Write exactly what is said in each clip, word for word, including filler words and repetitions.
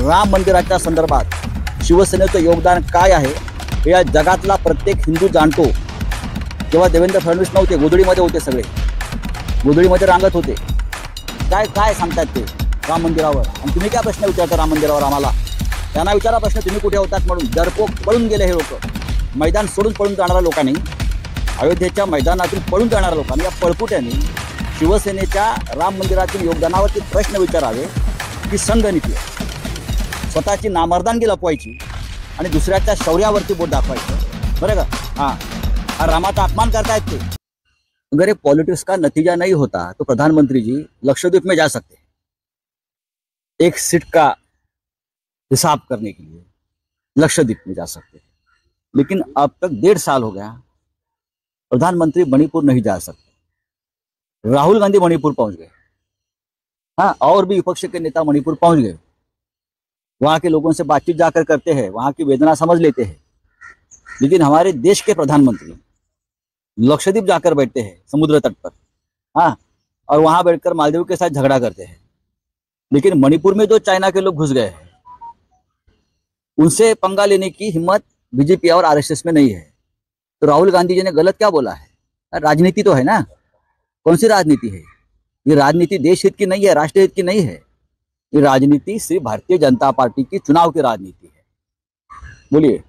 राम मंदिराच्या संदर्भात शिवसेनेचं योगदान काय आहे हे या जगातला प्रत्येक हिंदू जाणतो। जेव्हा देवेंद्र फडणवीस नव्हते, गोधडीमध्ये होते, सगळे गोधडीमध्ये रांगत होते, काय काय सांगतात ते राम मंदिरावर, आणि तुम्ही काय प्रश्न विचारता राम मंदिरावर आम्हाला? त्यांना विचारा प्रश्न, तुम्ही कुठे होतात म्हणून। डरपोक पळून गेले हे लोक, मैदान सोडून पळून जाणाऱ्या लोकांनी, अयोध्येच्या मैदानातून पळून जाणाऱ्या लोकांनी, या पळपुट्यांनी शिवसेनेच्या राम मंदिरातील योगदानावरती प्रश्न विचारावे ही संघनीती आहे। स्वतःची नामर्दानगी लपवायची आणि दुसऱ्याच्या शौर्यावरती बोट दाखवायचं, बरं का? हाँ, हा रामाचा अपमान करतायत ते। अगर ये पॉलिटिक्स का नतीजा नहीं होता तो प्रधानमंत्री जी लक्षद्वीप में जा सकते, एक सीट का हिसाब करने के लिए लक्षद्वीप में जा सकते, लेकिन अब तक डेढ़ साल हो गया, प्रधानमंत्री मणिपुर नहीं जा सकते। राहुल गांधी मणिपुर पहुंच गए, हाँ, और भी विपक्ष के नेता मणिपुर पहुंच गए, वहां के लोगों से बातचीत जाकर करते हैं, वहां की वेदना समझ लेते हैं। लेकिन हमारे देश के प्रधानमंत्री लक्षद्वीप जाकर बैठते हैं समुद्र तट पर, हाँ, और वहां बैठकर मालदीव के साथ झगड़ा करते हैं। लेकिन मणिपुर में जो चाइना के लोग घुस गए हैं, उनसे पंगा लेने की हिम्मत बीजेपी और आरएसएस में नहीं है। तो राहुल गांधी जी ने गलत क्या बोला है? राजनीति तो है ना, कौन सी राजनीति है ये? राजनीति देश हित की नहीं है, राष्ट्र हित की नहीं है, ये राजनीति सिर्फ भारतीय जनता पार्टी की चुनाव की राजनीति है। बोलिए।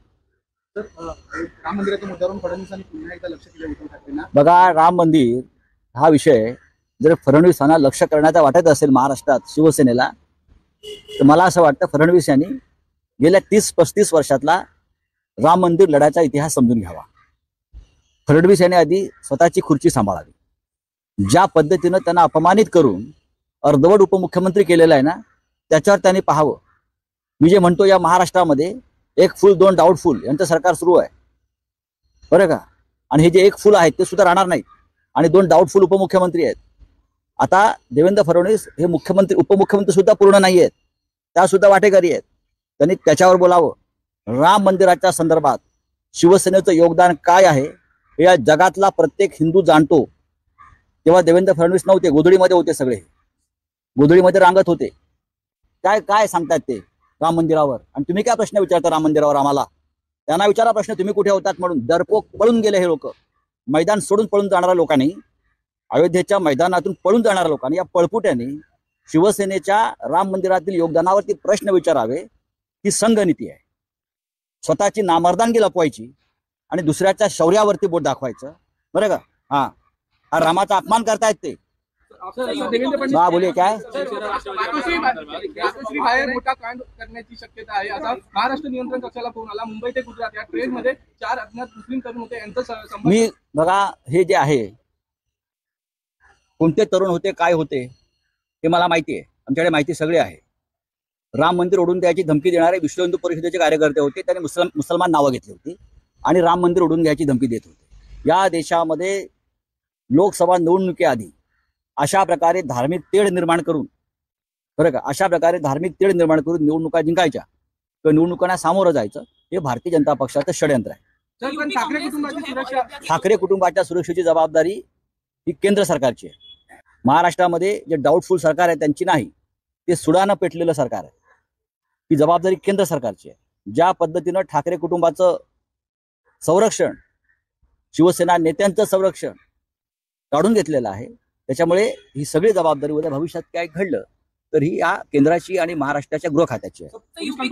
राम मंदिराच्या मुद्द्यावरून फडणवीसांनी पुन्हा एकदा लक्ष केलं उद्धव ठाकरेंना। बघा, राम मंदिर हा विषय जर फडणवीसांना लक्ष करण्याचा वाटत असेल महाराष्ट्रात शिवसेनेला, तर मला असं वाटतं फडणवीस यांनी गेल्या तीस पस्तीस वर्षातला राम मंदिर लढ्याचा इतिहास समजून घ्यावा। फडणवीस यांनी आधी स्वतःची खुर्ची सांभाळावी। ज्या पद्धतीनं त्यांना अपमानित करून अर्धवट उपमुख्यमंत्री केलेलं आहे ना, त्याच्यावर त्यांनी पाहावं। मी जे म्हणतो, या महाराष्ट्रामध्ये एक फुल दोन डाऊटफुल यांचं सरकार सुरू आहे, बरं का? आणि हे जे एक फुल आहेत ते सुद्धा राहणार नाहीत, आणि दोन डाऊटफुल उपमुख्यमंत्री आहेत। आता देवेंद्र फडणवीस हे मुख्यमंत्री उपमुख्यमंत्री सुद्धा पूर्ण नाही आहेत, त्या सुद्धा वाटेकरी आहेत। त्यांनी त्याच्यावर बोलावं। राम मंदिराच्या संदर्भात शिवसेनेचं योगदान काय आहे हे या जगातला प्रत्येक हिंदू जाणतो। जेव्हा देवेंद्र फडणवीस नव्हते, गोधडीमध्ये होते, सगळे गोधडीमध्ये रांगत होते, काय काय सांगतात ते राम मंदिरावर, आणि तुम्ही काय प्रश्न विचारता राम मंदिरावर आम्हाला? त्यांना विचारा प्रश्न, तुम्ही कुठे होतात म्हणून। डरपोक पळून गेले हे लोक, मैदान सोडून पळून जाणाऱ्या लोकांनी, अयोध्येच्या मैदानातून पळून जाणाऱ्या लोकांनी, या पळपुट्यांनी शिवसेनेच्या राम मंदिरातील योगदानावरती प्रश्न विचारावे ही संघनीती आहे। स्वतःची नामर्दानगी लपवायची आणि दुसऱ्याच्या शौर्यावरती बोट दाखवायचं, बरं का? हाँ, हा रामाचा अपमान करतायत ते। हा, बोलिए, काय मोठा कांड करण्याची शक्यता आहे। आता महाराष्ट्र नियंत्रण कक्षाला फोन आला, मुंबई ते गुजरात या ट्रेन मध्ये चार अज्ञात मुस्लिम तरुण होते, यांचं मी बघा, हे जे आहे कोणते तरुण होते, काय होते हे मला माहिती आहे, आमच्याकडे माहिती सगळी आहे। राम मंदिर ओढून द्यायची धमकी देणारे विश्व हिंदू परिषदेचे कार्यकर्ते होते, त्यांनी मुसल मुसलमान नावं घेतली होती आणि राम मंदिर ओढून द्यायची धमकी देत होते। या देशामध्ये लोकसभा निवडणुकीआधी अशा प्रकारे धार्मिक तेढ निर्माण करून, बरं का, अशा प्रकारे धार्मिक तेढ निर्माण करून निवडणुका जिंकायच्या किंवा निवडणुकांना सामोरं जायचं, हे भारतीय जनता पक्षाचं षडयंत्र आहे। ठाकरे कुटुंबाची सुरक्षा ठाकरे कुटुंबाच्या सुरक्षेची जबाबदारी ही केंद्र सरकारची आहे। महाराष्ट्रामध्ये जे डाऊटफुल सरकार आहे त्यांची नाही, ते सुडानं पेटलेलं सरकार आहे, ही जबाबदारी केंद्र सरकारची आहे। ज्या पद्धतीनं ठाकरे कुटुंबाचं संरक्षण, शिवसेना नेत्यांचं संरक्षण काढून घेतलेलं आहे, त्याच्यामुळे ही सगळी जबाबदारी उद्या भविष्यात काय घडलं तर ही या केंद्राची आणि महाराष्ट्राच्या गृह खात्याची आहे।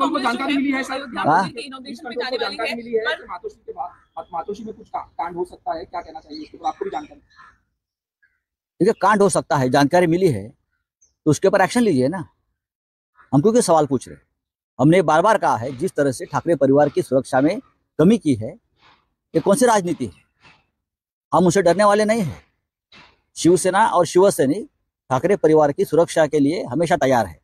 देखिए, कांड हो सकता है, जानकारी मिली है तो उसके ऊपर एक्शन लीजिए ना। हम क्यों सवाल पूछ रहे हैं? हमने बार बार कहा है, जिस तरह से ठाकरे परिवार की सुरक्षा में कमी की है, ये कौन सी राजनीति है? हम उसे डरने वाले नहीं हैं। शिवसेना और शिवसैनिक ठाकरे परिवार की सुरक्षा के लिए हमेशा तैयार है।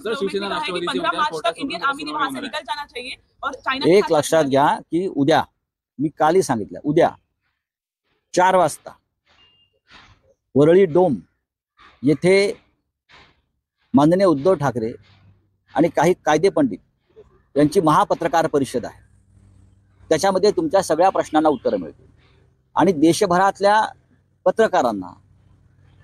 एक लक्षात घ्या की उद्या, मी काली सांगितलं, उद्या चार वाजता वरळी डोम येथे माननीय उद्धव ठाकरे आणि काही कायदे पंडित यांची महापत्रकार परिषद आहे। त्याच्यामध्ये तुमच्या सगळ्या प्रश्नांना उत्तरं मिळतील आणि देशभरातल्या पत्रकारांना,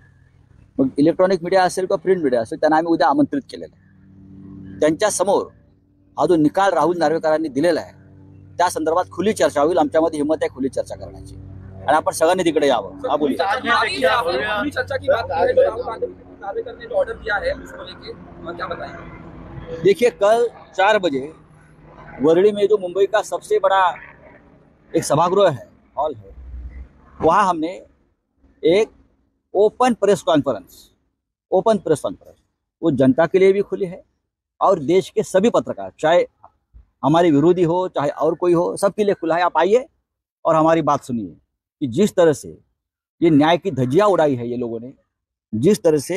मग इलेक्ट्रॉनिक मीडिया असेल किंवा प्रिंट मीडिया असेल, त्यांना आम्ही उद्या आमंत्रित केलेलं आहे। त्यांच्या समोर हा जो निकाल राहुल नार्वेकरांनी दिलेला आहे त्या संदर्भात खुली चर्चा होईल. आमच्यामध्ये हिंमत आहे खुली चर्चा करण्याची आणि आपण सगळ्यांनी तिकडे यावं. हा बोलिए. पूरी चर्चा की बात की है, जो राहुल नार्वेकर ने जो ऑर्डर दिया है उसको लेके क्या बताएं? देखिए, कल चार बजे वर्ली में जो मुंबई का सबसे बड़ा एक सभागृह है, हॉल है, वहाँ हमने एक open press conference open press conference वो जनता के लिए भी खुली है और देश के सभी पत्रकार, चाहे हमारे विरोधी हो चाहे और कोई हो, सबके लिए खुला है. आप आइए और हमारी बात सुनिए कि जिस तरह से ये न्याय की धज्जियां उड़ाई है ये लोगों ने, जिस तरह से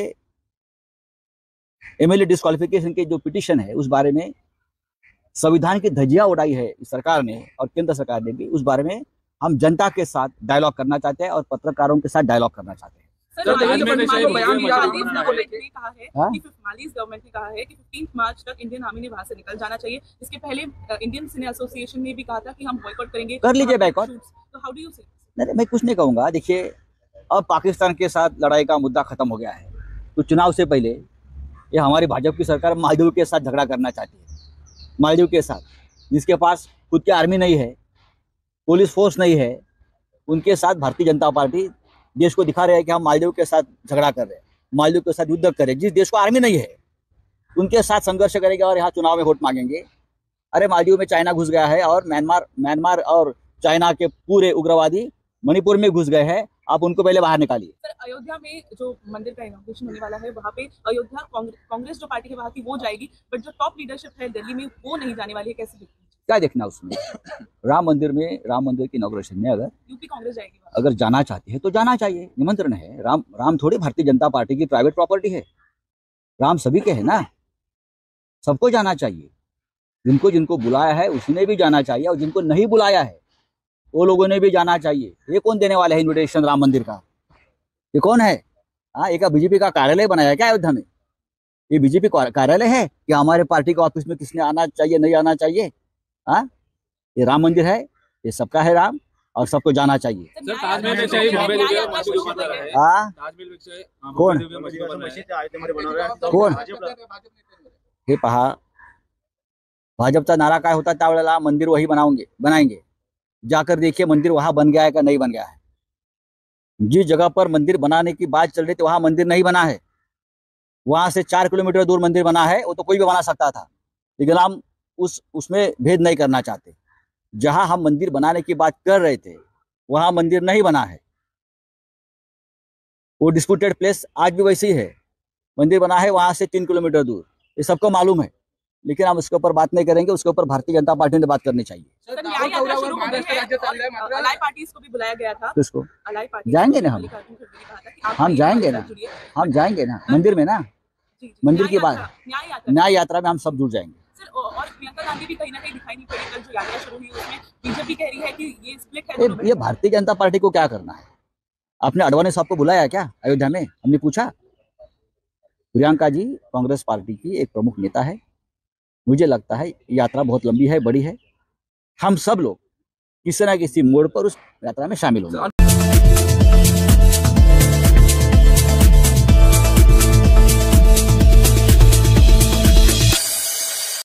एमएलए डिस्क्वालिफिकेशन के जो पिटीशन है उस बारे में संविधान की धज्जियां उड़ाई है सरकार ने और केंद्र सरकार ने भी, उस बारे में हम जनता के साथ डायलॉग करना चाहते हैं और पत्रकारों के साथ डायलॉग करना चाहते हैं. सर, देवेंद्र फडणवीस ने बयान दिया है, गवर्नमेंट ने कहा है हाँ? कि मालीज गवर्नमेंट ने कहा है कि पंद्रह मार्च तक इंडियन आर्मी ने वहां से निकल जाना चाहिए. इसके पहले इंडियन सिने एसोसिएशन ने भी कहा था कि हम बॉयकॉट करेंगे. कर लीजिए boycott. तो हाउ डू यू से? नहीं, मैं कुछ नहीं कहूँगा. देखिए, अब पाकिस्तान के साथ लड़ाई का मुद्दा खत्म हो गया है, तो चुनाव से पहले ये हमारी भाजपा की सरकार मालदीव के साथ झगड़ा करना चाहती है. मालदीव के साथ, जिसके पास खुद की आर्मी नहीं है, पुलिस फोर्स नहीं है, उनके साथ भारतीय जनता पार्टी देश को दिखा रहे हैं कि हम मालदीव के साथ झगड़ा कर रहे हैं, मालदीव के साथ युद्ध करें. जिस देश को आर्मी नहीं है उनके साथ संघर्ष करेंगे और यहाँ चुनाव में वोट मांगेंगे. अरे, मालदीव में चाइना घुस गया है और म्यांमार म्यांमार और चाइना के पूरे उग्रवादी मणिपुर में घुस गए हैं. आप उनको पहले बाहर निकालिए. सर, अयोध्या में जो मंदिर का इनॉग्रेशन होने वाला है वहाँ पे अयोध्या कांग्रेस कांग्रेस जो पार्टी है वहाँ की वो जाएगी, बट जो टॉप लीडरशिप है दिल्ली में वो नहीं जाने वाली है. कैसे देखती है? क्या देखना उसमें? राम मंदिर में, राम मंदिर की इनॉग्रेशन में अगर यूपी कांग्रेस जाएगी वहाँ. अगर जाना चाहती है तो जाना चाहिए, निमंत्रण है. राम राम थोड़ी भारतीय जनता पार्टी की प्राइवेट प्रॉपर्टी है. राम सभी के है ना, सबको जाना चाहिए. जिनको जिनको बुलाया है उसी ने भी जाना चाहिए और जिनको नहीं बुलाया है वो लोगों ने भी जाना चाहिए. ये कौन देने वाला है इन्विटेशन राम मंदिर का? ये कौन है? हाँ, एक बीजेपी का कार्यालय बनाया क्या अयोध्या में? ये बीजेपी कार्यालय है कि हमारे पार्टी के ऑफिस में किसने आना चाहिए नहीं आना चाहिए? हाँ, ये राम मंदिर है, ये सबका है राम और सबको जाना चाहिए. सर, ताजमहल पेक्षा ही भव्य दिव्य मस्जिद उभा आहे. हाँ, ताजमहलपेक्षा कोण? भव्य दिव्य मस्जिद उभा आहे. कोण? हे पहा, भाजपचा नारा काय होता त्यावेळेला, मंदिर वही बनाओगे बनाएंगे. जाकर देखिए मंदिर वहां बन गया है का नहीं बन गया है. जिस जगह पर मंदिर बनाने की बात चल रही थी वहां मंदिर नहीं बना है. वहां से चार किलोमीटर दूर मंदिर बना है, वो तो कोई भी बना सकता था, लेकिन हम उस उसमें भेद नहीं करना चाहते. जहां हम मंदिर बनाने की बात कर रहे थे वहां मंदिर नहीं बना है. वो डिस्प्यूटेड प्लेस आज भी वैसी है. मंदिर बना है वहां से तीन किलोमीटर दूर, ये सबको मालूम है, लेकिन हम उसके ऊपर बात नहीं करेंगे. उसके ऊपर भारतीय जनता पार्टी ने बात करनी चाहिए. सर, न्याय यात्रा शुरू हो गई है और अलाई पार्टीज को भी बुलाया गया था. किसको? अलाई पार्टी जाएंगे ना हम. हम जाएंगे ना, हम जाएंगे ना मंदिर में ना. मंदिर की बात, न्याय यात्रा न्याय यात्रा में हम सब जुड़ जाएंगे. सर, और प्रियंका गांधी भी कहीं ना कहीं दिखाई नहीं पड़ी कल जो यात्रा शुरू हुई उसमें. बीजेपी कह रही है कि ये स्प्लिट है. ये, ये भारतीय जनता पार्टी को क्या करना है? आपने अडवाणी साहब को बुलाया क्या अयोध्या में? हमने पूछा. प्रियंका जी कांग्रेस पार्टी की एक प्रमुख नेता है. मुझे लगता है यात्रा बहुत लंबी है, बड़ी है. हम सब लोग किसी न किसी मोड़ पर उस यात्रा में शामिल होंगे.